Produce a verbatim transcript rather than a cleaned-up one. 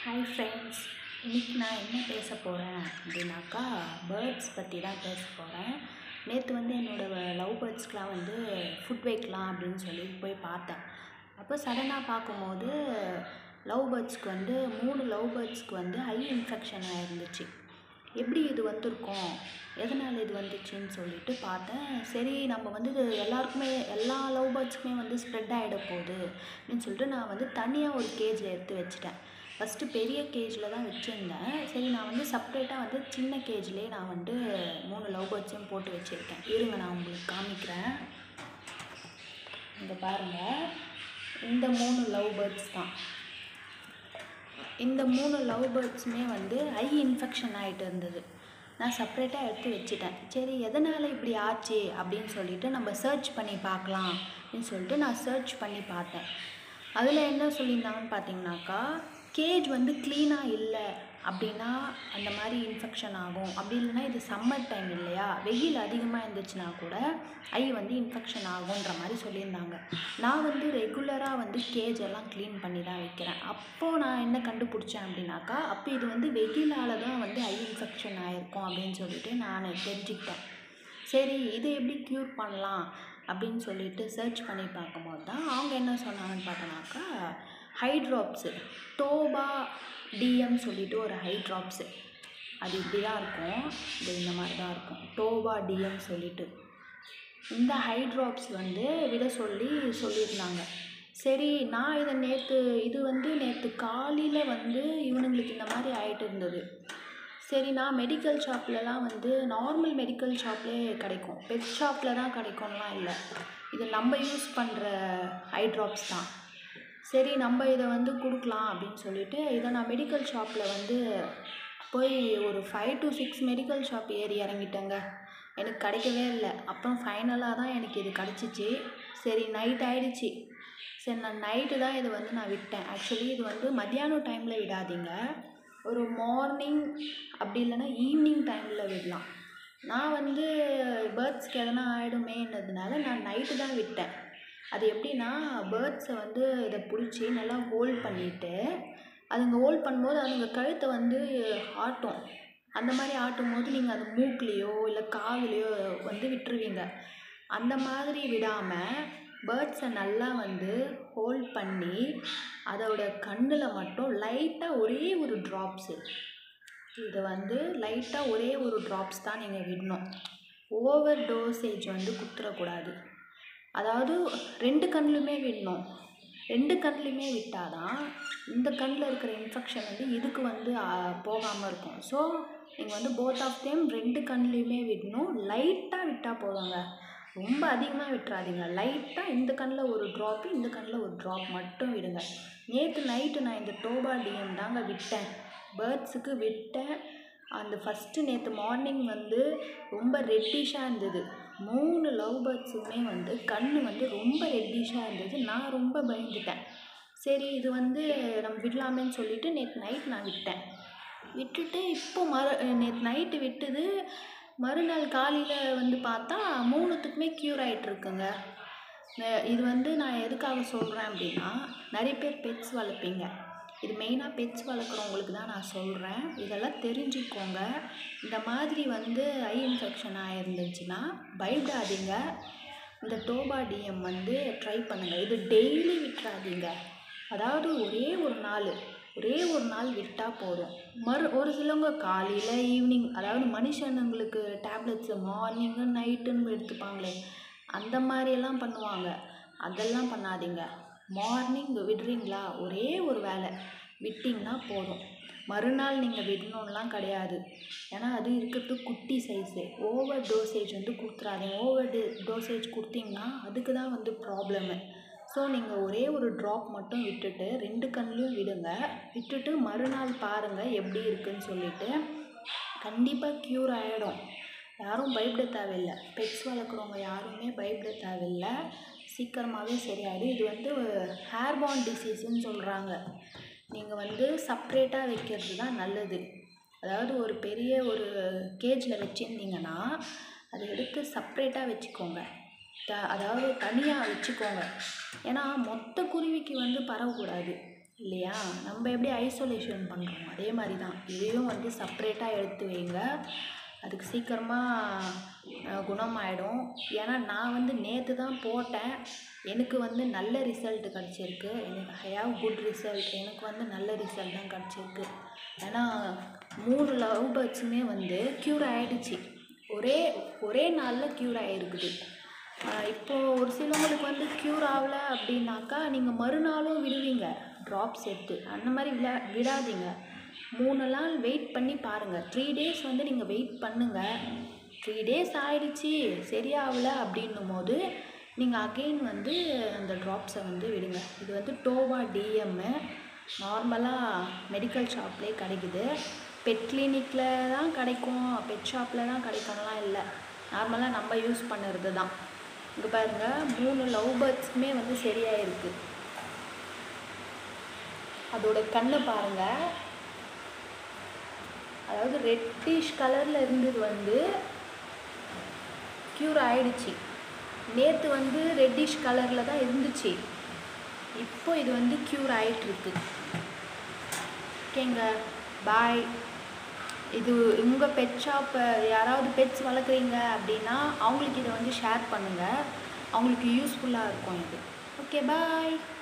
Hi friends, இன்றைக்கி நான் என்ன பேச போகிறேன் அப்படின்னாக்கா பேர்ட்ஸ் பற்றி தான் பேச போகிறேன். நேற்று வந்து என்னோடய லவ் பேர்ட்ஸ்க்கெலாம் வந்து ஃபுட் வைக்கலாம் அப்படின்னு சொல்லி போய் பார்த்தேன். அப்போ சடனாக பார்க்கும்போது லவ் பேர்ட்ஸ்க்கு வந்து மூணு லவ் பேர்ட்ஸ்க்கு வந்து ஐ இன்ஃபெக்ஷன் ஆகிருந்துச்சு. எப்படி இது வந்திருக்கும், எதனால் இது வந்துச்சுன்னு சொல்லிட்டு பார்த்தேன். சரி, நம்ம வந்து இது எல்லாருக்குமே எல்லா லவ் பேர்ட்ஸுக்குமே வந்து ஸ்ப்ரெட் ஆகிட போகுது அப்படின்னு சொல்லிட்டு நான் வந்து தனியாக ஒரு கேஜில் எடுத்து வச்சுட்டேன். ஃபஸ்ட்டு பெரிய கேஜில் தான் வச்சுருந்தேன். சரி, நான் வந்து செப்ரேட்டாக வந்து சின்ன கேஜ்லேயே நான் வந்து மூணு லவ் பேர்ட்ஸையும் போட்டு வச்சுருக்கேன். இருங்க, நான் உங்களுக்கு காமிக்கிறேன். இங்கே பாருங்கள், இந்த மூணு லவ் பேர்ட்ஸ் தான். இந்த மூணு லவ் பேர்ட்ஸுமே வந்து ஐ இன்ஃபெக்ஷன் ஆகிட்டு இருந்தது. நான் செப்ரேட்டாக எடுத்து வச்சுட்டேன். சரி, எதனால் இப்படி ஆச்சு அப்படின்னு சொல்லிட்டு நம்ம சர்ச் பண்ணி பார்க்கலாம் அப்படின்னு சொல்லிட்டு நான் சர்ச் பண்ணி பார்த்தேன். அதில் என்ன சொல்லியிருந்தாங்கன்னு பார்த்தீங்கன்னாக்கா, கேஜ் வந்து க்ளீனாக இல்லை அப்படின்னா அந்த மாதிரி இன்ஃபெக்ஷன் ஆகும். அப்படி இல்லைன்னா இது சம்மர் டைம் இல்லையா, வெயில் அதிகமாக இருந்துச்சுன்னா கூட ஐ வந்து இன்ஃபெக்ஷன் ஆகுன்ற மாதிரி சொல்லியிருந்தாங்க. நான் வந்து ரெகுலராக வந்து கேஜ் எல்லாம் க்ளீன் பண்ணி தான் வைக்கிறேன். அப்போது நான் என்ன கண்டுபிடிச்சேன் அப்படின்னாக்கா, அப்போ இது வந்து வெயிலால் தான் வந்து ஐ இன்ஃபெக்ஷன் ஆகிருக்கும் அப்படின்னு சொல்லிட்டு நான் தெரிஞ்சுக்கிட்டேன். சரி, இது எப்படி க்யூர் பண்ணலாம் அப்படின்னு சொல்லிட்டு சர்ச் பண்ணி பார்க்கும்போது தான் அவங்க என்ன சொன்னாங்கன்னு பார்த்தோன்னாக்கா, ஹை ட்ராப்ஸு டோபா டிஎம் சொல்லிட்டு ஒரு ஹை ட்ராப்ஸு, அது இப்படி தான் இருக்கும். இது இந்த மாதிரி தான் இருக்கும், டோபா டிஎம் சொல்லிட்டு. இந்த ஹை ட்ராப்ஸ் வந்து விட சொல்லி சொல்லியிருந்தாங்க. சரி, நான் இதை நேற்று இது வந்து நேற்று காலையில் வந்து இவனுங்களுக்கு இந்த மாதிரி ஆகிட்டு இருந்தது. சரி, நான் மெடிக்கல் ஷாப்லலாம் வந்து நார்மல் மெடிக்கல் ஷாப்லேயே கிடைக்கும், பெட் ஷாப்பில் தான் கிடைக்கும்லாம் இல்லை. இது நம்ம யூஸ் பண்ணுற ஐ ட்ராப்ஸ் தான். சரி, நம்ம இதை வந்து கொடுக்கலாம் அப்படின்னு சொல்லிட்டு இதை நான் மெடிக்கல் ஷாப்பில் வந்து போய் ஒரு five to six medical shop ஏறி இறங்கிட்டேங்க. எனக்கு கிடைக்கவே இல்லை. அப்புறம் ஃபைனலாக தான் எனக்கு இது கிடச்சிச்சு. சரி, நைட் ஆகிடுச்சி. சரி, நான் நைட்டு தான் இதை வந்து நான் விட்டேன். ஆக்சுவலி இது வந்து மத்தியானம் டைமில் விடாதீங்க, ஒரு மார்னிங் அப்படி இல்லைன்னா ஈவினிங் டைமில் விடலாம். நான் வந்து பேர்ட்ஸ்க்கு எதனா ஆகிடுமேன்றதுனால நான் நைட்டு தான் விட்டேன். அது எப்படின்னா, பேர்ட்ஸை வந்து இதை பிடிச்சி நல்லா ஹோல்ட் பண்ணிவிட்டு அதுங்க ஹோல்ட் பண்ணும்போது அதுங்க கழுத்தை வந்து ஆட்டும். அந்த மாதிரி ஆட்டும் போது நீங்கள் அது மூக்குலேயோ இல்லை காதுலேயோ வந்து விட்டுருவீங்க. அந்த மாதிரி விடாமல் பேர்ட்ஸை நல்லா வந்து ஹோல்ட் பண்ணி அதோட கண்ணில் மட்டும் லைட்டாக ஒரே ஒரு ட்ராப்ஸு, இதை வந்து லைட்டாக ஒரே ஒரு ட்ராப்ஸ் தான் நீங்கள் விடணும். ஓவர் டோசேஜ் வந்து குத்துறக்கூடாது. அதாவது ரெண்டு கண்ணுலையுமே விடணும். ரெண்டு கண்ணுலையுமே விட்டால் தான் இந்த கண்ணில் இருக்கிற இன்ஃபெக்ஷன் வந்து இதுக்கு வந்து போகாமல் இருக்கும். ஸோ நீங்கள் வந்து போத் ஆஃப் தேம் ரெண்டு கண்ணுலையுமே விடணும். லைட்டாக விட்டால் போதுங்க, ரொம்ப அதிகமாக விட்டுறாதீங்க. லைட்டாக இந்த கண்ணில் ஒரு ட்ராப்பு, இந்த கண்ணில் ஒரு ட்ராப் மட்டும் விடுங்க. நேற்று நைட்டு நான் இந்த டோபா டிஎம் தாங்க விட்டேன், பேர்ட்ஸுக்கு விட்டேன். அந்த ஃபஸ்ட்டு நேற்று மார்னிங் வந்து ரொம்ப ரெட்டிஷாக இருந்தது. மூணு லவ் பேர்ட்ஸுமே வந்து கண் வந்து ரொம்ப ரெட்டிஷாக இருந்தது. நான் ரொம்ப பயந்துட்டேன். சரி, இது வந்து நம்ம விடலாமேன்னு சொல்லிவிட்டு நேற்று நைட் நான் விட்டேன். விட்டுட்டு இப்போ மறு நேற்று நைட்டு விட்டது மறுநாள் காலையில் வந்து பார்த்தா மூணுத்துக்குமே க்யூர் ஆகிட்டுருக்குங்க. இது வந்து நான் எதுக்காக சொல்கிறேன் அப்படின்னா, நிறைய பேர் பெட்ஸ் வளர்ப்பீங்க. இது மெயினாக பெட்ஸ் வளர்க்குறவங்களுக்கு தான் நான் சொல்கிறேன். இதெல்லாம் தெரிஞ்சுக்கோங்க. இந்த மாதிரி வந்து ஐ இன்ஃபெக்ஷன் ஆகிருந்துச்சுன்னா பயப்படாதீங்க. இந்த டோபா டிஎம் வந்து ட்ரை பண்ணுங்கள். இது டெய்லி விட்டுறாதீங்க. அதாவது ஒரே ஒரு நாள் ஒரே ஒரு நாள் விட்டால் போதும். மறு ஒரு சிலவங்க காலையில் ஈவினிங், அதாவது மனுஷனுங்களுக்கு டேப்லெட்ஸு மார்னிங்கு நைட்டுன்னு எடுத்துப்பாங்களே, அந்த மாதிரியெல்லாம் பண்ணுவாங்க. அதெல்லாம் பண்ணாதீங்க. மார்னிங் விடுறீங்களா, ஒரே ஒரு வேளை விட்டிங்கன்னா போதும். மறுநாள் நீங்கள் விடணும்லாம் கிடையாது. ஏன்னா அது இருக்கிறது குட்டி சைஸு. ஓவர் டோசேஜ் வந்து கொடுத்துறாதீங்க. ஓவர் டே டோசேஜ் கொடுத்தீங்கன்னா அதுக்கு தான் வந்து ப்ராப்ளமு. ஸோ நீங்கள் ஒரே ஒரு ட்ராப் மட்டும் விட்டுட்டு ரெண்டு கண்ணிலையும் விடுங்க. விட்டுட்டு மறுநாள் பாருங்கள் எப்படி இருக்குதுன்னு சொல்லிவிட்டு. கண்டிப்பாக க்யூர் ஆகிடும். யாரும் பயப்பட தேவையில்லை. பெட்ஸ் வளர்க்குறவங்க யாருமே பயப்பட தேவையில்லை. சீக்கிரமாகவே சரியாயிடும். இது வந்து ஹேர்பார்ன் டிசீஸுன்னு சொல்கிறாங்க. நீங்கள் வந்து செப்ரேட்டாக வைக்கிறது தான் நல்லது. அதாவது ஒரு பெரிய ஒரு கேஜில் வச்சுருந்தீங்கன்னா அதை எடுத்து செப்ரேட்டாக வச்சுக்கோங்க. த அதாவது தனியாக வச்சுக்கோங்க. ஏன்னா மொத்த குருவிக்கு வந்து பரவக்கூடாது. இல்லையா? நம்ம எப்படி ஐசோலேஷன் பண்ணுறோம் அதே மாதிரி தான் இதையும் வந்து செப்ரேட்டாக எடுத்து வைங்க. அதுக்கு சீக்கிரமாக குணமாயிடும். ஏன்னா நான் வந்து நேற்று தான் போட்டேன். எனக்கு வந்து நல்ல ரிசல்ட் கிடச்சிருக்கு. எனக்கு ஐ ஹேவ் குட் ரிசல்ட். எனக்கு வந்து நல்ல ரிசல்ட் தான் கிடச்சிருக்கு. ஏன்னா மூணு லவ் பேர்ட்ஸுமே வந்து க்யூர் ஆகிடுச்சு. ஒரே ஒரே நாளில் க்யூர் ஆகிருக்குது. இப்போது ஒரு சிலவங்களுக்கு வந்து க்யூர் ஆகலை அப்படின்னாக்கா நீங்கள் மறுநாளும் விடுவீங்க ட்ராப்ஸ் எடுத்து. அந்த மாதிரி விடா விடாதீங்க மூணு நாள் வெயிட் பண்ணி பாருங்கள். த்ரீ டேஸ் வந்து நீங்கள் வெயிட் பண்ணுங்கள். த்ரீ டேஸ் ஆகிடுச்சி சரியாகலை அப்படின்னும் போது நீங்கள் அகெயின் வந்து அந்த ட்ராப்ஸை வந்து விடுங்க. இது வந்து டோவா டிஎம்மு நார்மலாக மெடிக்கல் ஷாப்லேயே கிடைக்குது. பெட் கிளினிக்கில் தான் கிடைக்கும், பெட் ஷாப்பில் தான் கிடைக்கும்லாம் இல்லை. நார்மலாக நம்ம யூஸ் பண்ணுறது தான். இங்கே பாருங்கள், மூணு லவ் பேர்ட்ஸுமே வந்து சரியாயிருக்கு. அதோட கண்ணை பாருங்கள். அதாவது ரெட்டிஷ் கலரில் இருந்தது வந்து க்யூர் ஆகிடுச்சி. நேற்று வந்து ரெட்டிஷ் கலரில் தான் இருந்துச்சு. இப்போ இது வந்து க்யூர் ஆகிட்டுருக்கு. ஓகேங்க, பாய். இது உங்கள் பெட் ஷாப்பை யாராவது பெட்ஸ் வளர்க்குறீங்க அப்படின்னா அவங்களுக்கு இதை வந்து ஷேர் பண்ணுங்கள். அவங்களுக்கு யூஸ்ஃபுல்லாக இருக்கும் இது. ஓகே, பாய்.